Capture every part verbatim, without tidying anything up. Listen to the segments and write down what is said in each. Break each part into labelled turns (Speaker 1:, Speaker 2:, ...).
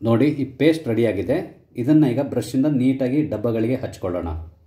Speaker 1: ನೋಡಿ ಈ ಪೇಸ್ಟ್ ರೆಡಿಯಾಗಿದೆ. ಇದನ್ನು ಈಗ ಬ್ರಷಿಂದ ನೀಟಾಗಿ ಡಬ್ಬಗಳಿಗೆ ಹಚ್ಕೊಳ್ಳೋಣ.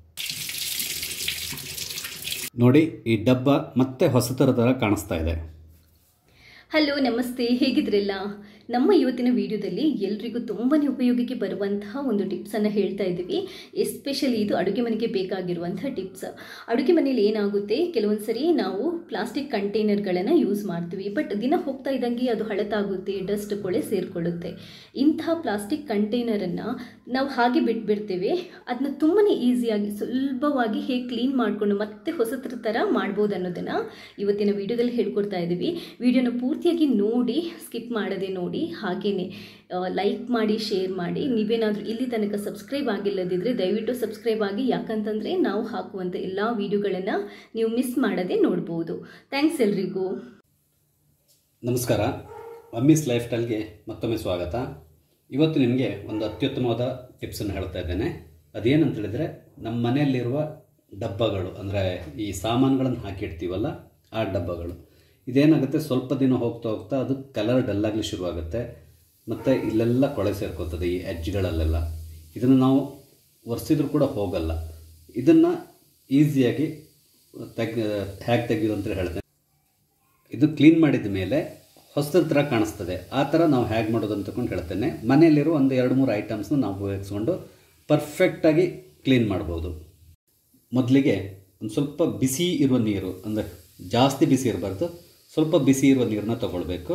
Speaker 1: ನೋಡಿ ಈ ಡಬ್ಬ ಮತ್ತೆ ಹೊಸತರ ಥರ ಕಾಣಿಸ್ತಾ ಇದೆ.
Speaker 2: ಹಲೋ ನಮಸ್ತೆ, ಹೇಗಿದ್ರಲ್ಲ? ನಮ್ಮ ಇವತ್ತಿನ ವಿಡಿಯೋದಲ್ಲಿ ಎಲ್ರಿಗೂ ತುಂಬಾ ಉಪಯೋಗಕ್ಕೆ ಬರುವಂತಹ ಒಂದು ಟಿಪ್ಸನ್ನು ಹೇಳ್ತಾ ಇದ್ದೀವಿ. ಎಸ್ಪೆಷಲಿ ಇದು ಅಡುಗೆ ಮನೆಗೆ ಬೇಕಾಗಿರುವಂತಹ ಟಿಪ್ಸ್. ಅಡುಗೆ ಮನೆಯಲ್ಲಿ ಏನಾಗುತ್ತೆ, ಕೆಲವೊಂದು ಸರಿ ನಾವು ಪ್ಲಾಸ್ಟಿಕ್ ಕಂಟೈನರ್ಗಳನ್ನು ಯೂಸ್ ಮಾಡ್ತೀವಿ, ಬಟ್ ದಿನ ಹೋಗ್ತಾ ಇದ್ದಂಗೆ ಅದು ಹಳತಾಗುತ್ತೆ, ಡಸ್ಟ್ ಕೊಳೆ ಸೇರಿಕೊಳ್ಳುತ್ತೆ. ಇಂತಹ ಪ್ಲಾಸ್ಟಿಕ್ ಕಂಟೈನರನ್ನು ನಾವು ಹಾಗೆ ಬಿಟ್ಬಿಡ್ತೇವೆ. ಅದನ್ನ ತುಂಬಾ ಈಸಿಯಾಗಿ ಸುಲಭವಾಗಿ ಹೇಗೆ ಕ್ಲೀನ್ ಮಾಡಿಕೊಂಡು ಮತ್ತೆ ಹೊಸತರ ಥರ ಮಾಡ್ಬೋದು ಅನ್ನೋದನ್ನು ಇವತ್ತಿನ ವಿಡಿಯೋದಲ್ಲಿ ಹೇಳ್ಕೊಡ್ತಾ ಇದ್ದೀವಿ. ವಿಡಿಯೋನ ಪೂರ್ತಿಯಾಗಿ ನೋಡಿ, ಸ್ಕಿಪ್ ಮಾಡದೆ ನೋಡಿ, ಹಾಗೆಯೇ ಲೈಕ್ ಮಾಡಿ, ಶೇರ್ ಮಾಡಿ. ನೀವೇನಾದರೂ ಇಲ್ಲಿ ತನಕ ಸಬ್ಸ್ಕ್ರೈಬ್ ಆಗಿಲ್ಲದಿದ್ದರೆ ದಯವಿಟ್ಟು ಸಬ್ಸ್ಕ್ರೈಬ್ ಆಗಿ, ಯಾಕಂತಂದರೆ ನಾವು ಹಾಕುವಂಥ ಎಲ್ಲ ವಿಡಿಯೋಗಳನ್ನು ನೀವು ಮಿಸ್ ಮಾಡದೆ ನೋಡ್ಬೋದು. ಥ್ಯಾಂಕ್ಸ್ ಎಲ್ರಿಗೂ.
Speaker 1: ನಮಸ್ಕಾರ, ಮಮ್ಮೀಸ್ ಲೈಫ್ ಸ್ಟೈಲ್ಗೆ ಮತ್ತೊಮ್ಮೆ ಸ್ವಾಗತ. ಇವತ್ತು ನಿಮಗೆ ಒಂದು ಅತ್ಯುತ್ತಮವಾದ ಟಿಪ್ಸನ್ನು ಹೇಳ್ತಾ ಇದ್ದೇನೆ. ಅದೇನಂತ ಹೇಳಿದರೆ, ನಮ್ಮ ಮನೆಯಲ್ಲಿರುವ ಡಬ್ಬಗಳು, ಅಂದರೆ ಈ ಸಾಮಾನುಗಳನ್ನು ಹಾಕಿಡ್ತೀವಲ್ಲ ಆ ಡಬ್ಬಗಳು, ಇದೇನಾಗುತ್ತೆ, ಸ್ವಲ್ಪ ದಿನ ಹೋಗ್ತಾ ಹೋಗ್ತಾ ಅದು ಕಲರ್ ಡಲ್ಲಾಗಲಿ ಶುರುವಾಗುತ್ತೆ, ಮತ್ತು ಇಲ್ಲೆಲ್ಲ ಕೊಳೆ ಸೇರ್ಕೋತದೆ ಈ ಎಡ್ಜ್ಗಳಲ್ಲೆಲ್ಲ. ಇದನ್ನು ನಾವು ಒರೆಸಿದ್ರೂ ಕೂಡ ಹೋಗಲ್ಲ. ಇದನ್ನು ಈಸಿಯಾಗಿ ತೆಗ್ ಹೇಗೆ ತೆಗೆಯೋದು ಅಂತ ಹೇಳ್ತೇನೆ. ಇದು ಕ್ಲೀನ್ ಮಾಡಿದ ಮೇಲೆ ಹೊಸದ ಥರ ಕಾಣಿಸ್ತದೆ. ಆ ಥರ ನಾವು ಹೇಗೆ ಮಾಡೋದು ಅಂತಕೊಂಡು ಹೇಳ್ತೇನೆ. ಮನೆಯಲ್ಲಿರೋ ಒಂದು ಎರಡು ಮೂರು ಐಟಮ್ಸ್ನ ನಾವು ಉಪಯೋಗಿಸ್ಕೊಂಡು ಪರ್ಫೆಕ್ಟಾಗಿ ಕ್ಲೀನ್ ಮಾಡ್ಬೋದು. ಮೊದಲಿಗೆ ಒಂದು ಸ್ವಲ್ಪ ಬಿಸಿ ಇರುವ ನೀರು, ಅಂದರೆ ಜಾಸ್ತಿ ಬಿಸಿ ಇರಬಾರ್ದು, ಸ್ವಲ್ಪ ಬಿಸಿ ಇರುವ ನೀರನ್ನ ತಗೊಳ್ಬೇಕು.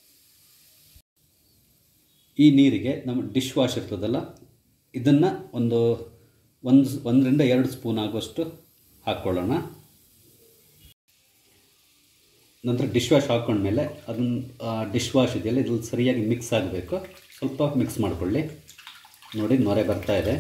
Speaker 1: ಈ ನೀರಿಗೆ ನಮ್ಮ ಡಿಶ್ ವಾಶ್ ಇರ್ತದಲ್ಲ, ಇದನ್ನು ಒಂದು ಒಂದು ಒಂದರಿಂದ ಎರಡು ಸ್ಪೂನ್ ಆಗುವಷ್ಟು ಹಾಕ್ಕೊಳ್ಳೋಣ. ನಂತರ ಡಿಶ್ ವಾಶ್ ಹಾಕ್ಕೊಂಡ್ಮೇಲೆ ಅದನ್ನು ಡಿಶ್ ವಾಶ್ ಇದೆಯಲ್ಲ, ಇದ್ರಲ್ಲಿ ಸರಿಯಾಗಿ ಮಿಕ್ಸ್ ಆಗಬೇಕು. ಸ್ವಲ್ಪ ಮಿಕ್ಸ್ ಮಾಡಿಕೊಳ್ಳಿ. ನೋಡಿ, ನೊರೆ ಬರ್ತಾ ಇದೆ.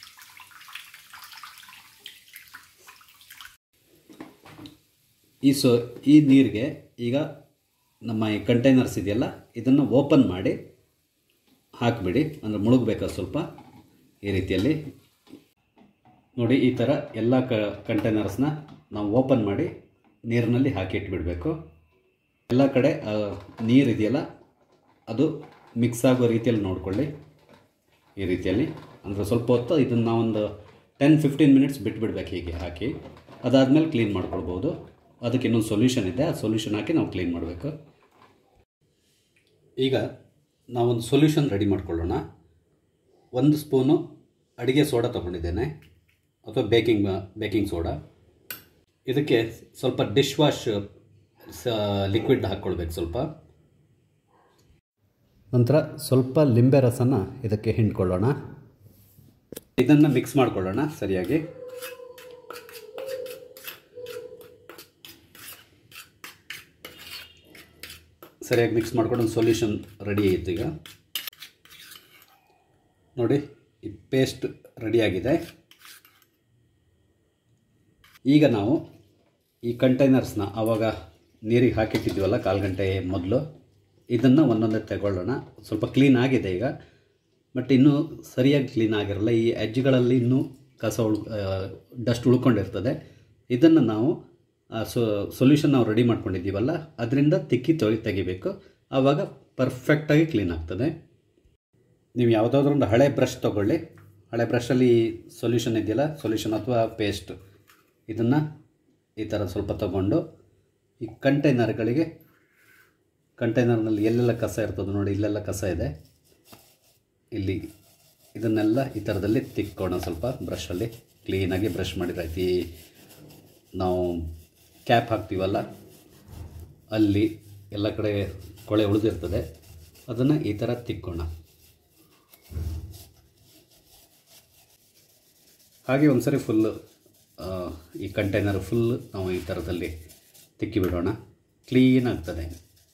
Speaker 1: ಈ ಸೊ ಈ ನೀರಿಗೆ ಈಗ ನಮ್ಮ ಈ ಕಂಟೈನರ್ಸ್ ಇದೆಯಲ್ಲ, ಇದನ್ನು ಓಪನ್ ಮಾಡಿ ಹಾಕಿಬಿಡಿ. ಅಂದರೆ ಮುಳುಗಬೇಕು ಸ್ವಲ್ಪ ಈ ರೀತಿಯಲ್ಲಿ. ನೋಡಿ, ಈ ಥರ ಎಲ್ಲ ಕ ಕಂಟೈನರ್ಸ್ನ ನಾವು ಓಪನ್ ಮಾಡಿ ನೀರಿನಲ್ಲಿ ಹಾಕಿ ಇಟ್ಬಿಡಬೇಕು. ಎಲ್ಲ ಕಡೆ ನೀರಿದೆಯಲ್ಲ ಅದು ಮಿಕ್ಸ್ ಆಗೋ ರೀತಿಯಲ್ಲಿ ನೋಡಿಕೊಳ್ಳಿ. ಈ ರೀತಿಯಲ್ಲಿ ಅಂದರೆ ಸ್ವಲ್ಪ ಹೊತ್ತು ಇದನ್ನು ನಾವೊಂದು ಟೆನ್ ಫಿಫ್ಟೀನ್ ಮಿನಿಟ್ಸ್ ಬಿಟ್ಬಿಡ್ಬೇಕು ಹೀಗೆ ಹಾಕಿ. ಅದಾದಮೇಲೆ ಕ್ಲೀನ್ ಮಾಡ್ಕೊಳ್ಬೋದು. ಅದಕ್ಕೆ ಇನ್ನೊಂದು ಸೊಲ್ಯೂಷನ್ ಇದೆ, ಆ ಸೊಲ್ಯೂಷನ್ ಹಾಕಿ ನಾವು ಕ್ಲೀನ್ ಮಾಡಬೇಕು. ಈಗ ನಾವೊಂದು ಸೊಲ್ಯೂಷನ್ ರೆಡಿ ಮಾಡ್ಕೊಳ್ಳೋಣ. ಒಂದು ಸ್ಪೂನು ಅಡುಗೆ ಸೋಡಾ ತೊಗೊಂಡಿದ್ದೇನೆ, ಅಥವಾ ಬೇಕಿಂಗ್ ಬೇಕಿಂಗ್ ಸೋಡಾ. ಇದಕ್ಕೆ ಸ್ವಲ್ಪ ಡಿಶ್ ವಾಶ್ ಲಿಕ್ವಿಡ್ ಹಾಕ್ಕೊಳ್ಬೇಕು ಸ್ವಲ್ಪ. ನಂತರ ಸ್ವಲ್ಪ ಲಿಂಬೆ ರಸನ ಇದಕ್ಕೆ ಹಿಂಡ್ಕೊಳ್ಳೋಣ. ಇದನ್ನು ಮಿಕ್ಸ್ ಮಾಡ್ಕೊಳ್ಳೋಣ ಸರಿಯಾಗಿ. ಸರಿಯಾಗಿ ಮಿಕ್ಸ್ ಮಾಡ್ಕೊಂಡು ಒಂದು ಸೊಲ್ಯೂಷನ್ ರೆಡಿ ಆಯಿತು. ಈಗ ನೋಡಿ, ಈ ಪೇಸ್ಟ್ ರೆಡಿಯಾಗಿದೆ. ಈಗ ನಾವು ಈ ಕಂಟೈನರ್ಸ್ನ ಆವಾಗ ನೀರಿಗೆ ಹಾಕಿಟ್ಟಿದ್ವಲ್ಲ ಕಾಲು ಗಂಟೆ ಮೊದಲು, ಇದನ್ನು ಒಂದೊಂದೇ ತಗೊಳ್ಳೋಣ. ಸ್ವಲ್ಪ ಕ್ಲೀನ್ ಆಗಿದೆ ಈಗ, ಬಟ್ ಇನ್ನೂ ಸರಿಯಾಗಿ ಕ್ಲೀನ್ ಆಗಿರಲ್ಲ. ಈ ಎಡ್ಜ್ಗಳಲ್ಲಿ ಇನ್ನೂ ಕಸ ಉಳ್ ಡಸ್ಟ್ ಉಳ್ಕೊಂಡಿರ್ತದೆ. ಇದನ್ನು ನಾವು ಸೊ ಸೊಲ್ಯೂಷನ್ ನಾವು ರೆಡಿ ಮಾಡ್ಕೊಂಡಿದ್ದೀವಲ್ಲ, ಅದರಿಂದ ತಿಕ್ಕಿ ತೊಳಿ ತೆಗಿಬೇಕು. ಆವಾಗ ಪರ್ಫೆಕ್ಟಾಗಿ ಕ್ಲೀನ್ ಆಗ್ತದೆ. ನೀವು ಯಾವುದಾದ್ರೂ ಒಂದು ಹಳೆ ಬ್ರಷ್ ತೊಗೊಳ್ಳಿ. ಹಳೆ ಬ್ರಷಲ್ಲಿ ಸೊಲ್ಯೂಷನ್ ಇದೆಯಲ್ಲ, ಸೊಲ್ಯೂಷನ್ ಅಥವಾ ಪೇಸ್ಟ್, ಇದನ್ನು ಈ ಥರ ಸ್ವಲ್ಪ ತಗೊಂಡು ಈ ಕಂಟೈನರ್ಗಳಿಗೆ, ಕಂಟೈನರ್ನಲ್ಲಿ ಎಲ್ಲೆಲ್ಲ ಕಸ ಇರ್ತದೆ ನೋಡಿ, ಇಲ್ಲೆಲ್ಲ ಕಸ ಇದೆ, ಇಲ್ಲಿ ಇದನ್ನೆಲ್ಲ ಈ ಥರದಲ್ಲಿ ತಿಕ್ಕೋಣ ಸ್ವಲ್ಪ ಬ್ರಷಲ್ಲಿ. ಕ್ಲೀನಾಗಿ ಬ್ರಷ್ ಮಾಡಿದ್ರಾಯ್ತು. ಈ ನಾವು ಕ್ಯಾಪ್ ಹಾಕ್ತೀವಲ್ಲ, ಅಲ್ಲಿ ಎಲ್ಲ ಕಡೆ ಕೊಳೆ ಉಳಿದಿರ್ತದೆ, ಅದನ್ನು ಈ ಥರ ತಿಕ್ಕೋಣ. ಹಾಗೆ ಒಂದು ಸರಿ ಫುಲ್ಲು ಈ ಕಂಟೈನರ್ ಫುಲ್ ನಾವು ಈ ಥರದಲ್ಲಿ ತಿಕ್ಕಿ ಬಿಡೋಣ. ಕ್ಲೀನ್ ಆಗ್ತದೆ.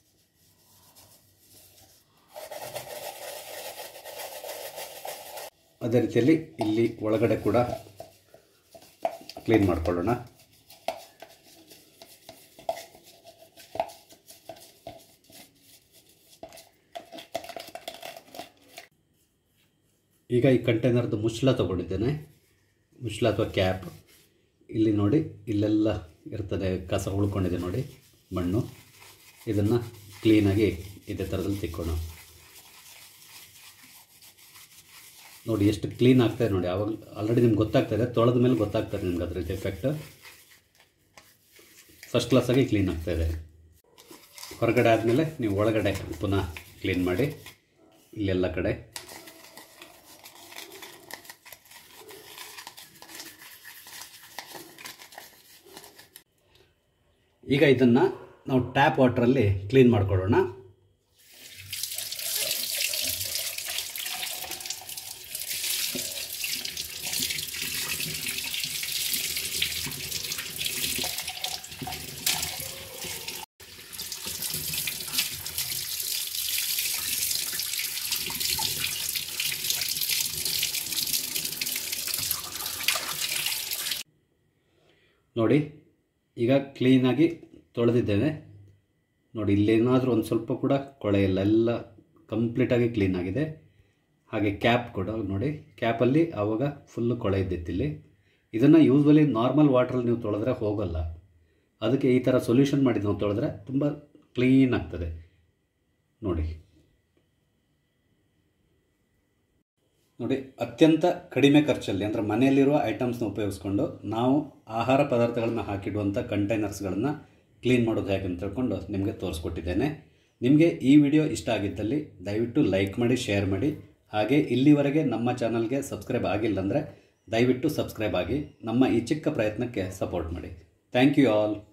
Speaker 1: ಅದೇ ರೀತಿಯಲ್ಲಿ ಇಲ್ಲಿ ಒಳಗಡೆ ಕೂಡ ಕ್ಲೀನ್ ಮಾಡ್ಕೊಳ್ಳೋಣ. ಈಗ ಈ ಕಂಟೈನರ್ದು ಮುಚ್ಚಳ ತೊಗೊಂಡಿದ್ದೇನೆ, ಮುಚ್ಚಳ ಅಥವಾ ಕ್ಯಾಪ್. ಇಲ್ಲಿ ನೋಡಿ, ಇಲ್ಲೆಲ್ಲ ಇರ್ತದೆ ಕಸ ಉಳ್ಕೊಂಡಿದೆ ನೋಡಿ, ಮಣ್ಣು. ಇದನ್ನು ಕ್ಲೀನಾಗಿ ಇದೇ ಥರದಲ್ಲಿ ತಿಕ್ಕೋಣ. ನೋಡಿ ಎಷ್ಟು ಕ್ಲೀನ್ ಆಗ್ತಾಯಿದೆ ನೋಡಿ. ಆವಾಗ ಆಲ್ರೆಡಿ ನಿಮ್ಗೆ ಗೊತ್ತಾಗ್ತಾಯಿದೆ, ತೊಳೆದ ಮೇಲೆ ಗೊತ್ತಾಗ್ತದೆ ನಿಮ್ಗೆ ಅದ್ರದ್ದು ಎಫೆಕ್ಟ್. ಫಸ್ಟ್ ಕ್ಲಾಸಾಗಿ ಕ್ಲೀನ್ ಆಗ್ತಾಯಿದೆ. ಹೊರಗಡೆ ಆದಮೇಲೆ ನೀವು ಒಳಗಡೆ ಪುನಃ ಕ್ಲೀನ್ ಮಾಡಿ ಇಲ್ಲೆಲ್ಲ ಕಡೆ. ಈಗ ಇದನ್ನು ನಾವು ಟ್ಯಾಪ್ ವಾಟ್ರಲ್ಲಿ ಕ್ಲೀನ್ ಮಾಡ್ಕೊಳ್ಳೋಣ. ನೋಡಿ ಈಗ ಕ್ಲೀನಾಗಿ ತೊಳೆದಿದ್ದೇನೆ ನೋಡಿ. ಇಲ್ಲೇನಾದರೂ ಒಂದು ಸ್ವಲ್ಪ ಕೂಡ ಕೊಳೆ ಇಲ್ಲ, ಎಲ್ಲ ಕಂಪ್ಲೀಟಾಗಿ ಕ್ಲೀನಾಗಿದೆ. ಹಾಗೆ ಕ್ಯಾಪ್ ಕೂಡ ನೋಡಿ, ಕ್ಯಾಪಲ್ಲಿ ಆವಾಗ ಫುಲ್ಲು ಕೊಳೆ ಇದ್ದಿತ್ತು ಇಲ್ಲಿ. ಇದನ್ನು ಯೂಸ್ವಲಿ ನಾರ್ಮಲ್ ವಾಟ್ರಲ್ಲಿ ನೀವು ತೊಳೆದ್ರೆ ಹೋಗೋಲ್ಲ, ಅದಕ್ಕೆ ಈ ಥರ ಸೊಲ್ಯೂಷನ್ ಮಾಡಿ ನಾವು ತೊಳೆದ್ರೆ ತುಂಬ ಕ್ಲೀನ್ ಆಗ್ತದೆ ನೋಡಿ. ನೋಡಿ ಅತ್ಯಂತ ಕಡಿಮೆ ಖರ್ಚಲ್ಲಿ ಅಂದರೆ ಮನೆಯಲ್ಲಿರುವ ಐಟಮ್ಸ್ನ ಉಪಯೋಗಿಸ್ಕೊಂಡು ನಾವು ಆಹಾರ ಪದಾರ್ಥಗಳನ್ನು ಹಾಕಿಡುವಂಥ ಕಂಟೈನರ್ಸ್ಗಳನ್ನು ಕ್ಲೀನ್ ಮಾಡೋದು ಹೇಗೆ ಅಂತ ತಿಳ್ಕೊಂಡು ನಿಮಗೆ ತೋರಿಸ್ಕೊಟ್ಟಿದ್ದೇನೆ. ನಿಮಗೆ ಈ ವಿಡಿಯೋ ಇಷ್ಟ ಆಗಿದ್ದಲ್ಲಿ ದಯವಿಟ್ಟು ಲೈಕ್ ಮಾಡಿ, ಶೇರ್ ಮಾಡಿ. ಹಾಗೆ ಇಲ್ಲಿವರೆಗೆ ನಮ್ಮ ಚಾನಲ್ಗೆ ಸಬ್ಸ್ಕ್ರೈಬ್ ಆಗಿಲ್ಲ ಅಂದರೆ ದಯವಿಟ್ಟು ಸಬ್ಸ್ಕ್ರೈಬ್ ಆಗಿ ನಮ್ಮ ಈ ಚಿಕ್ಕ ಪ್ರಯತ್ನಕ್ಕೆ ಸಪೋರ್ಟ್ ಮಾಡಿ. Thank you all.